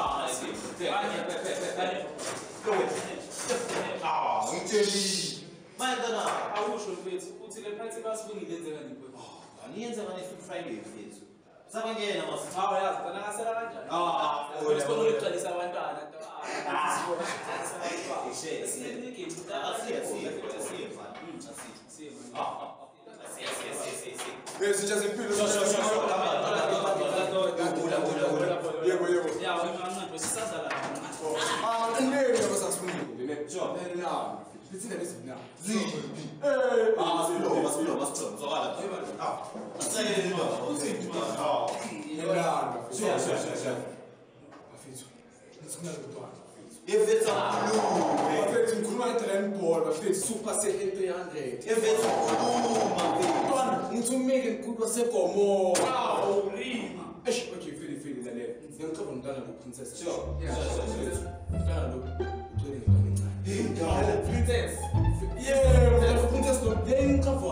ngitsheli. Manje na awusho mfethu uthi le phathi basibungile enzeka nini mfethu? Aniyenza ngane Friday mfethu. Sabangena mase. Hawu yazi kona ngasela kanjani? Usikolo liqalisa abantwana. If it's a blue, super set 300. If it's into making good was a como. Wow, okay, Philly, the left. Then come on, Dana, princess. Sure. Dana, princess. Yeah, princess, then cover.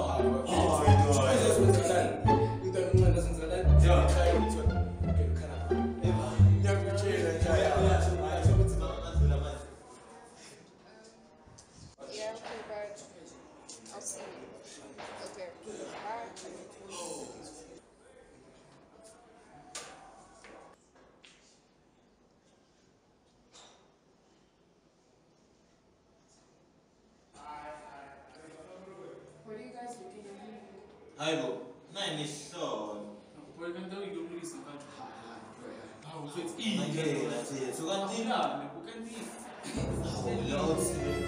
What are you guys looking at? Hayibo, nine is so. Boy, kan tahu hidup ni sekarang. Hawu mfethu Ngeke nathi sukantina. Bukan ni. Lord.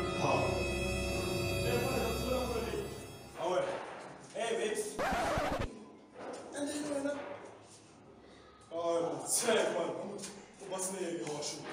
Hey, bitch. And then you're not. Oh, say, man. What's the name? Your shoe.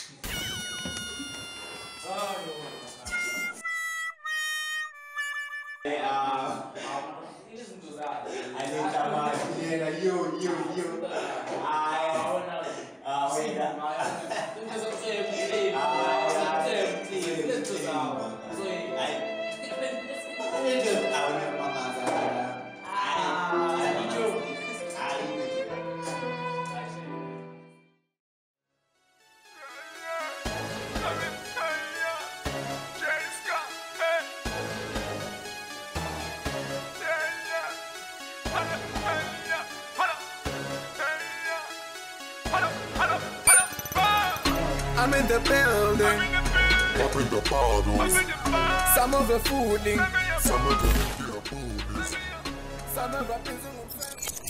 I'm in the building. Up in the bottles. Some of the fooling. Some of the boobies. Some of the